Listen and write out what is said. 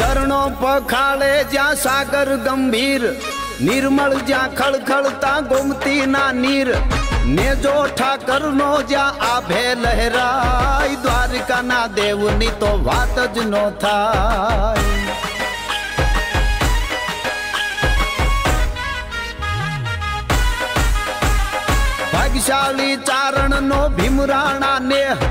चरणों पखाड़े ज्या सागर गंभीर, निर्मल ज्या खड़खड़ता गोमती ना नीर, ने जो ठाकर नो ज्या आभे लहराय, द्वारिका ना देवनी तो वात ज नो थाय। भाग्यशाली चारण नो भीमराणा ने